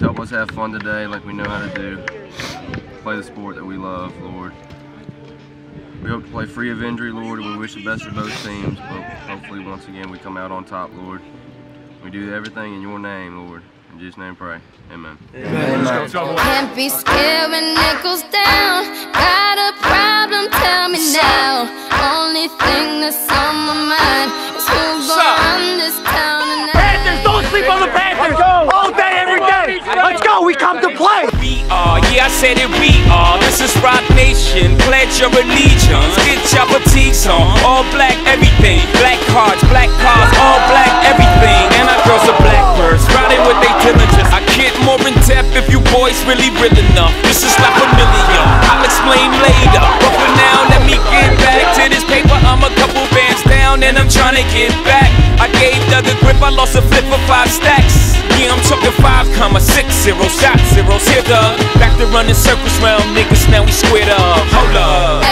help us have fun today like we know how to do. Play the sport that we love, Lord. We hope to play free of injury, Lord, and we wish the best for both teams, but hopefully once again we come out on top, Lord. We do everything in your name, Lord. In Jesus' name pray. Amen. Amen. Can't be scared when it goes down. Got a problem, tell me now. Only thing that's on my mind is who's gonna run this town tonight. Panthers, don't sleep on the Panthers! All day, every day! Let's go, we come to play! We are, yeah, I said it, we are. This is Rock Nation, pledge your allegiance. Get your fatigues on, all black everything. Black cars, all black everything. And our girls are blackbirds, riding with they diligence. I get more in depth if you boys really real enough. This is not familiar, I'll explain later. But for now, let me get back to this paper. I'm a couple bands down and I'm trying to get back. I gave Doug a grip, I lost a flip for 5 stacks. Yeah, I'm talking 5,60 shot zeros. Here, Doug, back to running circles round niggas, now we squared up. Hold up.